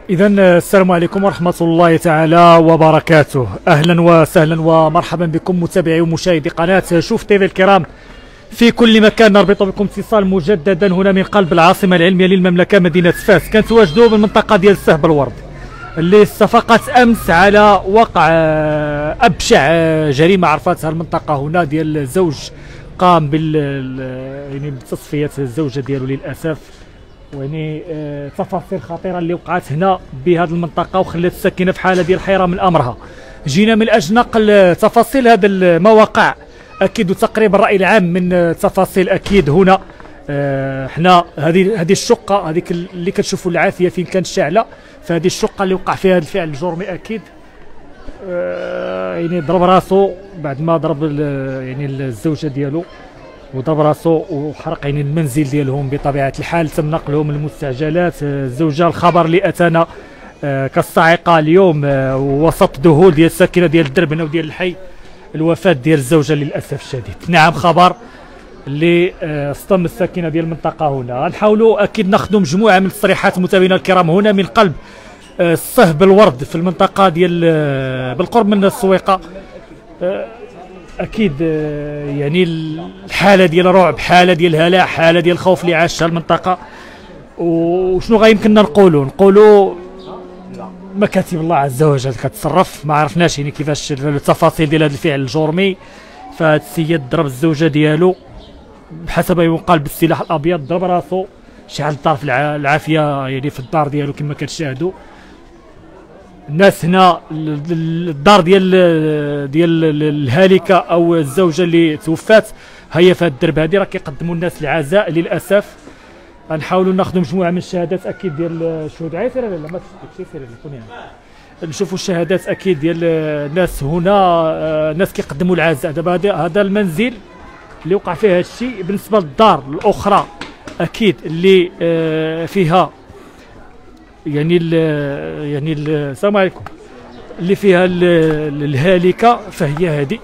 إذا السلام عليكم ورحمة الله تعالى وبركاته. أهلا وسهلا ومرحبا بكم متابعي ومشاهدي قناة شوف تيفي الكرام في كل مكان. نربط بكم اتصال مجددا هنا من قلب العاصمة العلمية للمملكة مدينة فاس. كنتواجدوا بالمنطقة ديال سهب الورد اللي استفقت أمس على وقع أبشع جريمة عرفتها المنطقة هنا ديال زوج قام يعني بتصفية الزوجة ديالو للأسف، يعني تفاصيل خطيره اللي وقعت هنا بهذه المنطقه وخلات الساكنه في حاله ديال الحيره من امرها. جينا من اجل نقل تفاصيل هذا المواقع اكيد وتقريب الراي العام من تفاصيل اكيد هنا. حنا هذه الشقه هذيك اللي كتشوفوا العافيه فين كانت شاعله، فهذه الشقه اللي وقع فيها هذا الفعل الجرمي اكيد. يعني ضرب راسو بعد ما ضرب يعني الزوجه ديالو وضرب راسو وحرق يعني المنزل ديالهم بطبيعه الحال. تم نقلهم للمستعجلات. الزوجه الخبر اللي اتانا كالصاعقه اليوم وسط ذهول ديال الساكنه ديال الدرب هنا وديال الحي الوفاه ديال الزوجه للاسف الشديد. نعم خبر اللي اصطدم الساكنه ديال المنطقه هنا. نحاولوا اكيد ناخذوا مجموعه من التصريحات متابعينا الكرام هنا من قلب صهب الورد في المنطقه ديال بالقرب من السويقه. اكيد يعني الحاله ديال رعب، حاله ديال هلع، حاله ديال الخوف اللي عاشها المنطقه. وشنو غيمكننا نقولوا مكاتب الله عز وجل كتصرف. ما عرفناش يعني كيفاش التفاصيل ديال هذا الفعل الجرمي. فهاد السيد ضرب الزوجه ديالو بحسب ما يقال بالسلاح الابيض، ضرب راسو شعل الدار في العافيه يعني في الدار ديالو كما كتشاهدوا الناس هنا. الدار ديال الهالكه او الزوجه اللي توفات هي في هذا الدرب هذه، راه كيقدموا الناس العزاء للاسف. غنحاولوا ناخذوا مجموعه من الشهادات اكيد ديال الشهود. عايسر لا ما تشوفش سير نشوفوا الشهادات اكيد ديال الناس هنا. ناس كيقدموا العزاء. دابا هذا المنزل اللي وقع فيه هذا الشيء. بالنسبه للدار الاخرى اكيد اللي فيها يعني السلام عليكم اللي فيها الهالكه فهي هذه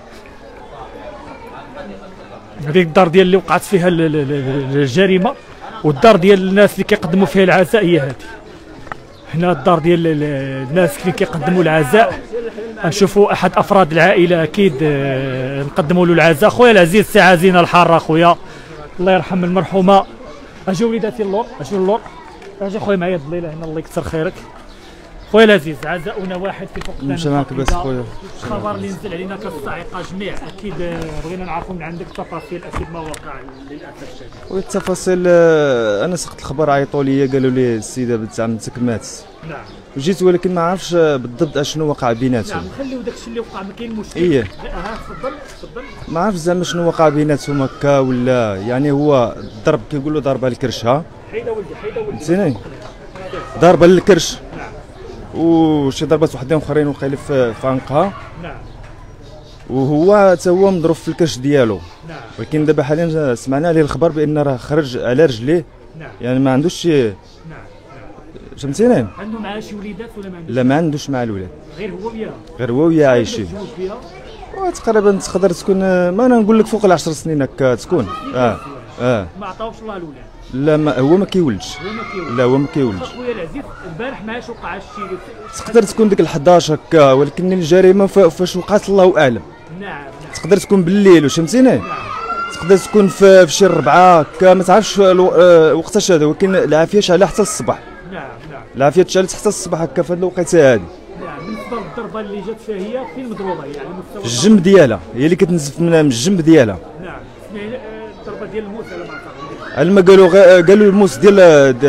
الدار ديال اللي وقعت فيها الجريمه، والدار ديال الناس اللي كيقدموا فيها العزاء هي هذه. هنا الدار ديال الناس اللي كيقدموا العزاء. نشوفوا احد افراد العائله اكيد نقدموا له العزاء. خويا العزيز سي عزينا الحاره خويا الله يرحم المرحومه. اجي وليداتي اللور، اجي اللور، اجي خويا معايا الضليله هنا الله يكثر خيرك. خويا العزيز عزاؤنا واحد في فقدان مشى معك بس خويا. الخبر اللي نزل علينا كالصاعقه جميع اكيد بغينا نعرفوا من عندك تفاصيل اكيد ما وقع للاسف الشديد. والتفاصيل انا سقط الخبر عيطوا لي قالوا لي السيده بنت عمتك مات. نعم. وجيت ولكن ما عرفتش بالضبط اشنو وقع بيناتهم. نعم خليو داكشي اللي وقع ما كاين مشكل. ايه تفضل. ما عرفتش زعما شنو وقع بيناتهم هكا ولا يعني هو الضرب كيقولوا ضربه الكرشه. حيده ولدي فهمتيني ضربه للكرش. نعم. وشي ضربات وحدين اخرين وقيله في عنقها. نعم. وهو حتى هو مضروب في الكرش ديالو. نعم. ولكن دابا حاليا سمعنا عليه الخبر بان راه خرج على رجليه. نعم. يعني ما عندوش شي. نعم. فهمتيني؟ عنده معاه شي وليدات ولا ما عندوش؟ لا ما عندوش مع الولاد، غير هو وياها. غير هو وياها عايشين. تقريبا تقدر تكون ما انا نقول لك فوق ال10 سنين هكا تكون. ما عطاوش الله الولاد. لا ما هو ما كيولدش. لا هو ما كيولدش. خويا العزيز البارح معاش وقع الشيء. تقدر تكون ديك ال11 هكا، ولكن الجريمه فاش وقعت الله اعلم. نعم. تقدر تكون بالليل فهمتيني؟ نعم. تقدر تكون في شي 4 هكا ما تعرفش وقتاش هذا، ولكن العافيه شعلها حتى الصباح. نعم. العافيه تشعلت حتى الصباح هكا في هذه الوقيته هذه. نعم. بالنسبه للضربه اللي جات فيها هي فين مضروبه يعني في الجنب ديالها، هي اللي كتنزف من الجنب ديالها. نعم. الضربه ديال الموس على ما اعتقد. على ما قالوا الموس ديال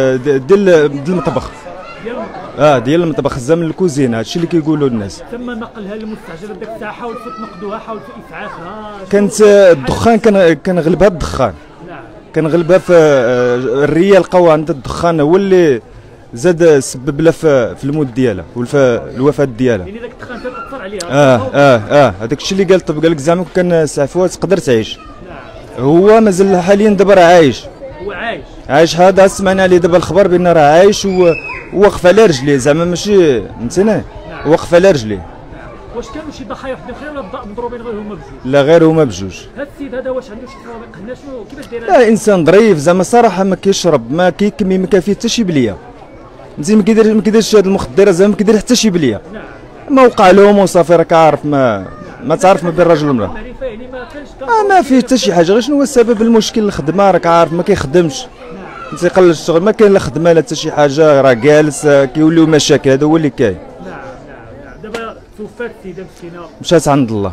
المطبخ. ديال المطبخ زعما الكوزينه، هادشي اللي كيقولوا الناس. تم نقلها للمستعجل ديك الساعه، حاولت تنقذوها، حاولت اسعافها. كانت الدخان كان غلبها الدخان. نعم. كان غلبها في الريال قوى عند الدخان هو اللي زاد سبب لها في الموت ديالها وفي الوفاه ديالها. يعني داك الدخان تاثر عليها. هذاك الشيء اللي قال الطب، قال لك زعما كان سعفوها تقدر تعيش. نعم. هو مازال حاليا دابا راه عايش. هو عايش هذا سمعنا عليه دابا الخبر بان راه عايش وواقف على رجليه، زعما ماشي فهمتيني. نعم. واقف على رجليه. واش كانوا شي ضحايا وحدين اخرين ولا مضروبين غير هما بجوج؟ لا غير هما بجوج. هذا السيد هذا واش عنده شي سوابق هنا؟ شنو كيفاش داير؟ لا انسان ظريف زعما صراحه، ما كيشرب ما كيكمي ما كيفيه حتى شي بليه. مزيان ما كيديرش هاد المخدرات زعما ما كيدير حتى شي بليه. ما وقع لهم وصافي راك عارف ما تعرف ما بين الراجل والمراه. ما فيه حتى شي حاجه، غير شنو هو السبب؟ المشكل الخدمه، راك عارف ما كيخدمش، ما تيقلش الشغل، ما كاين لا خدمه لا حتى شي حاجه، راه جالس كيوليو مشاكل، هذا هو اللي كاين. نعم. دابا توفات السيده مسكينه، مشات عند الله.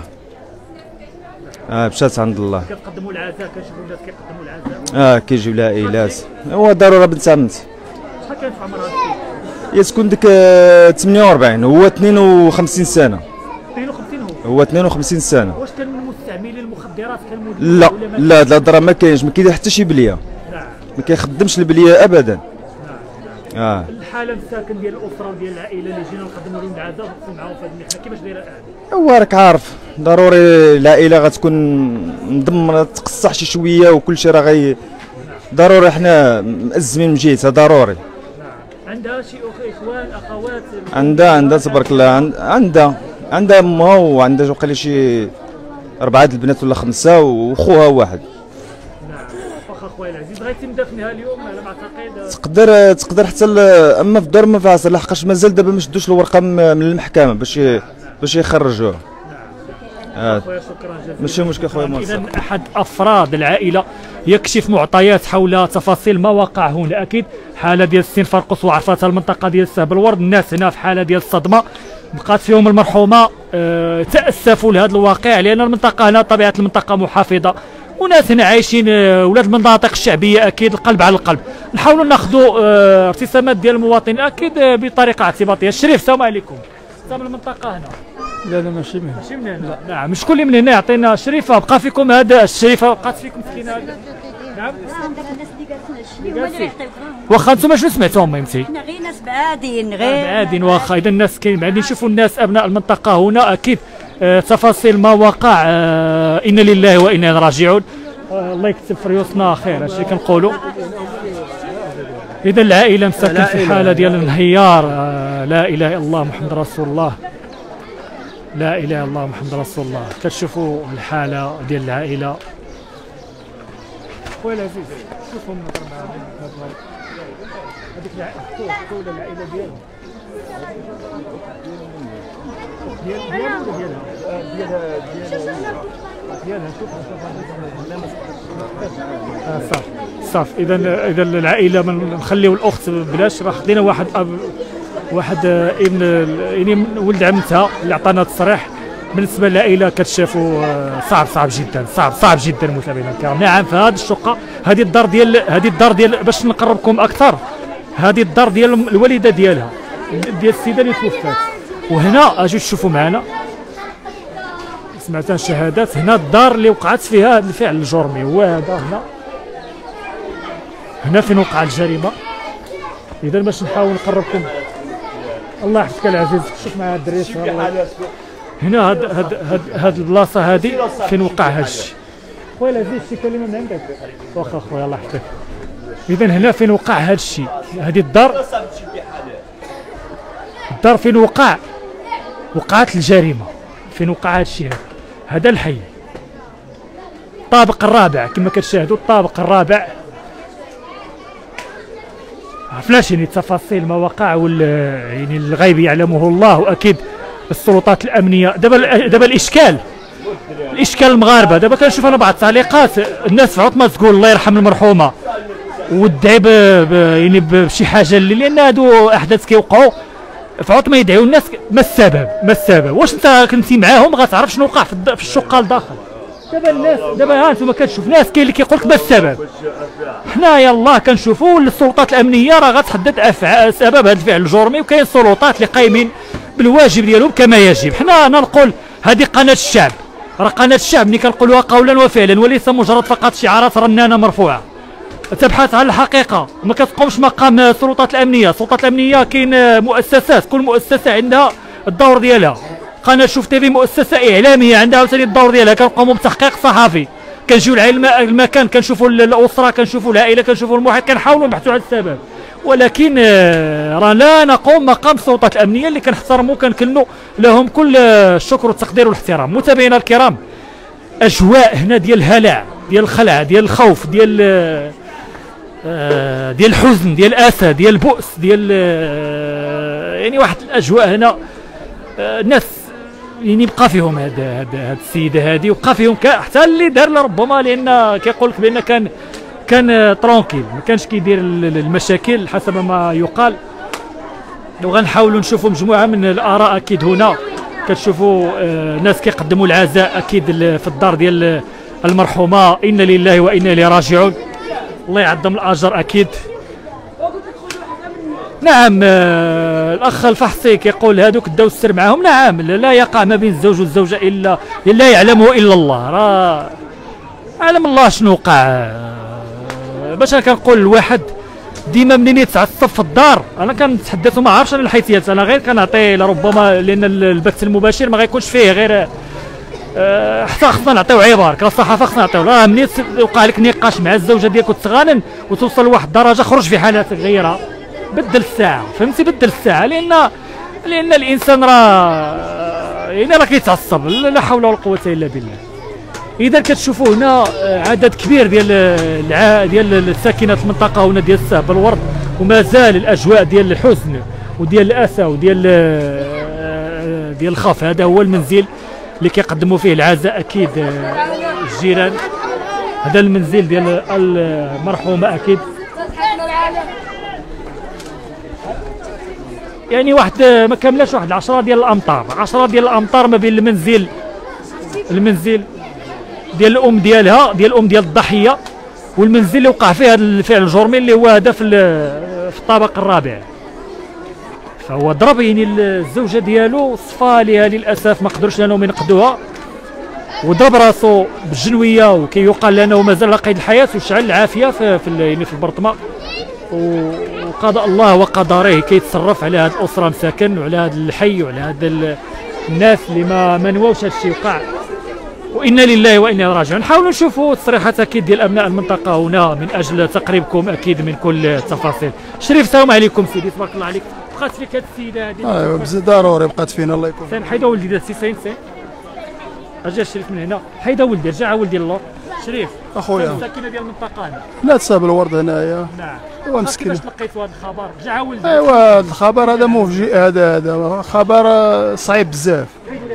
مشات عند الله. كتقدموا العزاء، كنشوفوا الناس كيقدموا العزاء. كيجيو العائلات، هو ضروري بنت عمتي. شحال كان في عمرها هذه؟ هي تكون ديك 48، هو 52 سنه. 52 هو 52 سنه. واش كان من مستعملين المخدرات؟ كان لا لا لا، الهضره ما كاينش، ما كيدير حتى شي بليه. نعم. ما كيخدمش البليه ابدا. نعم. الحاله الساكن ديال الاسره وديال العائله اللي جينا نقدموا لهم العزاء ونقسم معاهم في هذه المحنه، كيفاش دايره الان؟ هو راك عارف ضروري العائله غتكون مضمنه، تقصح شي شويه وكل شيء راه ضروري حنا مأزمين من جهتها ضروري. عندها شي اخوان اخوات؟ عندها تبارك الله، عندها امها وعندها وقيلا شي 4 البنات ولا 5 وخوها واحد. نعم. واخا خويا العزيز بغيتي ندفنها اليوم على ما اعتقد؟ تقدر حتى اما في الدار ما فاصل، لحقاش مازال دابا ما شدوش الورقه من المحكمه باش يخرجوها. خويا شكرا جزيلا. ماشي مشكل خويا موسى. اذا احد افراد العائله يكشف معطيات حول تفاصيل ما وقع هنا. اكيد حاله ديال السنفرقس وعرفتها المنطقه ديال سهب الورد، الناس هنا في حاله ديال الصدمه، بقات فيهم المرحومه تاسفوا لهذا الواقع، لان المنطقه هنا طبيعه المنطقه محافظه، وناس هنا عايشين ولاد المناطق الشعبيه، اكيد القلب على القلب. نحاولوا ناخذوا ارتسامات ديال المواطنين اكيد بطريقه اعتباطيه. الشريف السلام عليكم، انت من المنطقه هنا؟ لا ماشي من هنا. نعم. مش كل من هنا يعطينا. شريفه بقى فيكم هذا الشريفه بقات فيكم مسكينه هذا. نعم. واخا انتم شنو سمعتوا امي انت؟ حنا غير ناس بعادين غير بعادين. واخا اذا الناس كاين بعادين. شوفوا الناس ابناء المنطقه هنا اكيد تفاصيل ما وقع. انا لله وانا اليه راجعون. الله يكتب في ريوسنا خير، هادشي كنقولوا. اذا العائله مساكن في حاله ديال الانهيار. لا اله الا الله محمد رسول الله، لا اله الا الله محمد رسول الله. كتشوفوا الحاله ديال العائله. خويا العزيز شوفهم هذيك العائله ديالهم ديالها صافي. اذا العائله نخليو الاخت بلاش، راه خدينا واحد ابن يعني ولد عمتها اللي عطانا التصريح. بالنسبه للعائله كتشافوا صعب جدا، صعب جدا متابعينا الكرام. نعم. في هذه الشقه، هذه الدار ديال باش نقربكم اكثر، هذه الدار ديال الوالده ديالها، ديال السيده اللي توفات. وهنا اجوا تشوفوا معنا، سمعت الشهادات. هنا الدار اللي وقعت فيها هذا الفعل الجرمي، هو هذا هنا فين وقع الجريمه. اذا باش نحاول نقربكم. الله يحفظك العزيز. شوف مع الدريس هنا هاد البلاصه هذه فين وقع هذا الشيء. خويا العزيز شي كلمه من عندك؟ واخا خويا الله يحفظك. اذا هنا فين وقع هذا الشيء، هذه الدار فين وقعت الجريمه، فين وقع هذا الشيء. هذا الحي الطابق الرابع كما كتشاهدوا، الطابق الرابع. عرفناش يعني تفاصيل ما وقع يعني الغيب يعلمه الله، واكيد السلطات الامنيه. دابا الاشكال المغاربه. دابا كنشوف انا بعض التعليقات، الناس في عطمه تقول الله يرحم المرحومه وتدعي يعني بشي حاجه لان هادو احداث كيوقعوا في عطمه، يدعيو الناس. ما السبب؟ واش انت كنتي معاهم غتعرف شنو وقع في الشقه لداخل؟ دابا الناس ها انتم كتشوف ناس كاين اللي كيقول لك ما السبب. حنا يلاه كنشوفوا السلطات الامنيه راه غتحدد سبب هذا الفعل الجرمي، وكاين سلطات اللي قايمين بالواجب ديالهم كما يجب. حنا انا نقول هذه قناه الشعب، راه قناه الشعب ملي كنقولوها قولا وفعلا، وليس مجرد فقط شعارات رنانه مرفوعه. تبحث عن الحقيقه، ما كتقومش مقام السلطات الامنيه. السلطات الامنيه كاين مؤسسات، كل مؤسسه عندها الدور ديالها. قناه شوف تيفي مؤسسه اعلاميه عندها عاوتاني الدور ديالها، كنقوموا بتحقيق صحفي، كنجيو المكان، كنشوفوا الاسره، كنشوفوا العائله، كنشوفوا المحيط، كنحاولوا نبحثوا على السبب. ولكن راه لا نقوم مقام السلطات الامنيه اللي كنحترموا كنكنوا لهم كل الشكر والتقدير والاحترام. متابعينا الكرام، اجواء هنا ديال الهلع، ديال الخلع، ديال الخوف، ديال ديال الحزن، ديال الاسى، ديال البؤس، ديال يعني واحد الاجواء هنا. الناس يعني بقى فيهم هاد السيده هذه، وبقى فيهم حتى اللي دار ربما، لان كيقول لك بان كان ترونكيل، ما كانش كيدير المشاكل حسب ما يقال. وغنحاولوا نشوفوا مجموعه من الاراء اكيد هنا. كتشوفوا ناس كيقدموا العزاء اكيد في الدار ديال المرحومه، انا لله وانا اليه راجعون، الله يعظم الاجر اكيد. نعم الاخ الفحصي كيقول هذوك داو السر معاهم. نعم لا يقع ما بين الزوج والزوجه الا لا يعلمه الا الله، راه علم الله شنو وقع. باش انا كنقول الواحد ديما منين يتعصب في الدار، انا كنتحدث وما عارفش انا الحيثيات، انا غير كنعطي لربما لان البث المباشر ما غيكونش فيه غير حتى خصنا نعطيو عبار كالصحافه، خصنا نعطيو. راه منين وقع لك نقاش مع الزوجه ديالك وتغانن وتوصل لواحد الدرجه، خرج في حالاتك غيرها، بدل الساعه، فهمتي؟ بدل الساعه، لان الانسان راه كيتعصب. لا حول ولا قوه الا بالله. اذا كتشوفوا هنا عدد كبير ديال الساكنه المنطقه هنا ديال السهب الورد، وما زال الاجواء ديال الحزن وديال الاسى وديال الخوف. هذا هو المنزل اللي كيقدموا فيه العزاء اكيد الجيران. هذا المنزل ديال المرحومه اكيد. يعني واحد ما كاملاش، واحد 10 ديال الامتار، 10 ديال الامتار ما بين المنزل ديال الام ديالها، ديال الام ديال الضحيه، والمنزل اللي وقع فيه هذا الفعل الجرمي اللي هو هذا في الطابق الرابع. فهو ضرب يعني الزوجه ديالو، صفى لها للاسف ما قدروش انهم ينقذوها، وضرب راسو بالجنويه، وكيقال انه مازال على قيد الحياه، وشعل العافيه في البرطمه. وقضاء الله وقدره كيتصرف على هذه الاسره مساكن، وعلى هذا الحي، وعلى هذا الناس اللي ما نواوش هذا الشيء وقع. وانا لله وانا اليه راجعون. نحاولوا نشوفوا تصريحات اكيد ديال ابناء المنطقه هنا من اجل تقريبكم اكيد من كل التفاصيل. شريف السلام عليكم سيدي، تبارك الله عليك. بقات فيك هذه السيده هذه؟ ايوا بزاف ضروري بقات فينا، الله يكون. سين حيدا ولدي داك سين اجا شريف من هنا، حيدا ولدي، رجع ولدي الله. شريف اخويا ساكنه ديال المنطقه هنا. لا تساب الورد هنايا. نعم. ايوا مسكين. كيفاش لقيتوا هذا الخبر؟ رجع ولدي. ايوا هذا الخبر هذا مفاجئ، هذا خبر صعيب بزاف،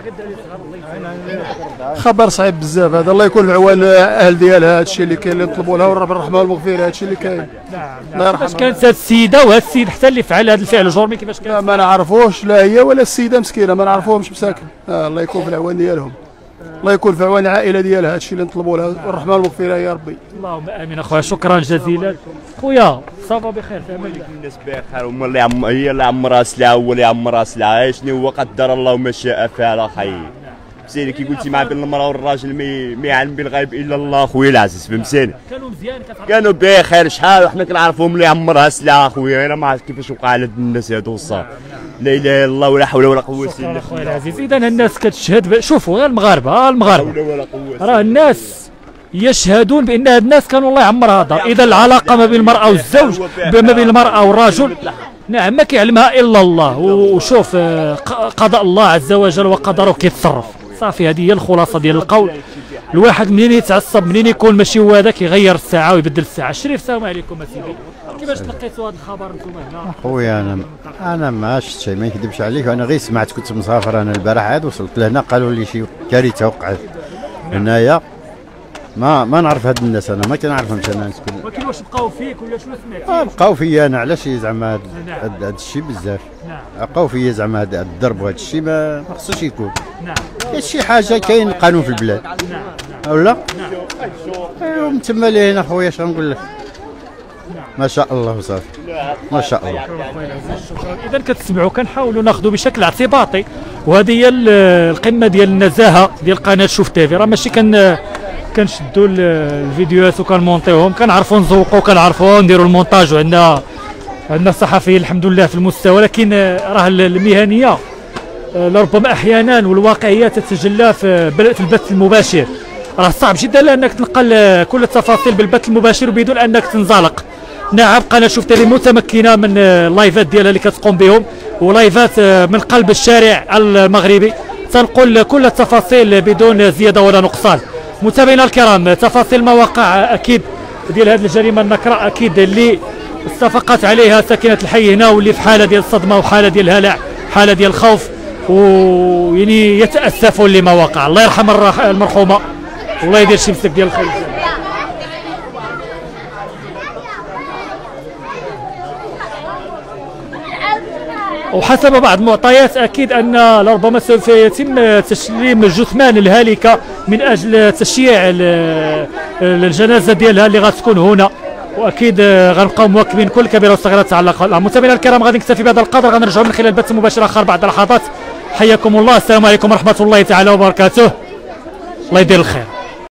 خبر صعيب بزاف هذا. الله يكون في عوان الاهل ديالها، هذا الشيء اللي كاين اللي نطلبوا لها ورب الرحمه والمغفره، هذا الشيء اللي كاين. نعم. كيفاش كانت هذه السيده وهذا السيد حتى اللي فعل هذا الفعل الجرمي، كيفاش كان؟ ما نعرفوش، لا هي ولا السيده مسكينه ما نعرفوهمش مساكن. الله يكون في العوان ديالهم، الله يكون في عوان العائله ديالها، هذا الشيء اللي نطلبوا لها والرحمه والمغفره يا ربي. اللهم امين اخويا، شكرا جزيلا. خويا صافا بخير، في امان الله. الناس بخير، هما اللي هي اللي عمرها سلعه، هو اللي عمرها سلعه. شنو هو قدر الله ما شاء فعل خير. فهمتيني كي قلتي مع بين المراه والراجل ما يعلم بالغيب الا الله خويا العزيز، فهمتيني؟ كانوا مزيان، كانوا بخير. شحال وحنا كنعرفوهم اللي عمرها سلعه خويا، انا ما عرفت كيفاش وقع على الناس هادو الصاف. لا اله الا الله ولا حول ولا قوه الا بالله. خويا العزيز، اذا الناس كتشهد، شوفوا غير المغاربه، راه الناس يشهدون بان هاد الناس كانوا الله يعمرها دار. اذا العلاقه ما بين المراه والزوج، ما بين المراه والرجل، نعم ما كيعلمها الا الله. وشوف قضاء الله عز وجل وقدره كيتصرف. صافي، هذه هي الخلاصه ديال القول. الواحد منين يتعصب، منين يكون ماشي هو هذا، كيغير الساعه ويبدل الساعه. الشريف السلام عليكم اسيدي، كيفاش تلقيتوا هذا الخبر انتم هنا؟ خويا انا ما شفت شيء، ما نكذبش عليك، انا غير سمعت، كنت مسافر انا البارح عاد وصلت لهنا قالوا لي شي كارثه وقعت هنايا. ما نعرف هاد الناس، انا ما كنعرفهمش انا نسكن. ولكن واش بقاو فيك ولا شنو سمعتي؟ بقاو فيا انا، علاش زعما هاد الشيء بزاف. نعم. بقاو فيا زعما هاد الضرب وهاد الشيء ما خصوش يكون. نعم. كاين شي حاجه، كاين قانون في البلاد. نعم. ولا؟ نعم. ايوا من تما لهنا خويا شنو نقول لك؟ ما شاء الله وصافي، ما شاء الله. اذا كتسمعوا كنحاولوا ناخذوا بشكل اعتباطي، وهذه هي القمه ديال النزاهه ديال قناه شوف تيفي. راه ماشي كنشدوا الفيديوهات وكنمونطيوهم، كنعرفوا نزوقوا، كنعرفوا نديروا المونتاج، وعندنا صحفيين الحمد لله في المستوى. ولكن راه المهنيه لربما احيانا والواقعيه تتجلى في البث المباشر. راه صعب جدا لانك تنقل كل التفاصيل بالبث المباشر بدون انك تنزلق. نعم قناه شوف تيفي متمكنه من اللايفات ديالها اللي كتقوم بهم، ولايفات من قلب الشارع المغربي، تنقل كل التفاصيل بدون زياده ولا نقصان. متابعينا الكرام، تفاصيل ما وقع اكيد ديال هذه الجريمه النكراء اكيد اللي استفقت عليها ساكنه الحي هنا، واللي في حاله ديال الصدمه وحاله ديال الهلع، حاله ديال الخوف، ويعني يتاسفوا لما وقع. الله يرحم المرحومه والله يدير شي مسك ديال الخير. وحسب بعض المعطيات اكيد ان لربما سوف يتم تسليم الجثمان الهالكه من اجل تشييع الجنازه ديالها اللي غتكون هنا، واكيد غنبقاو مواكبين كل كبيره وصغيره تتعلق. متابعينا الكرام غادي نكتفي بهذا القدر، غنرجعوا من خلال البث المباشر اخر بعد لحظات. حياكم الله، السلام عليكم ورحمه الله تعالى وبركاته، الله يدير الخير.